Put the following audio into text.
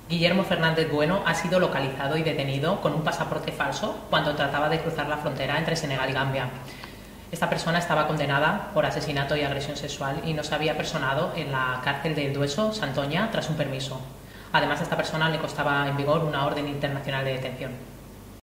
Guillermo Fernández Bueno ha sido localizado y detenido con un pasaporte falso cuando trataba de cruzar la frontera entre Senegal y Gambia. Esta persona estaba condenada por asesinato y agresión sexual y no se había personado en la cárcel de Dueso, Santoña, tras un permiso. Además, a esta persona le constaba en vigor una orden internacional de detención.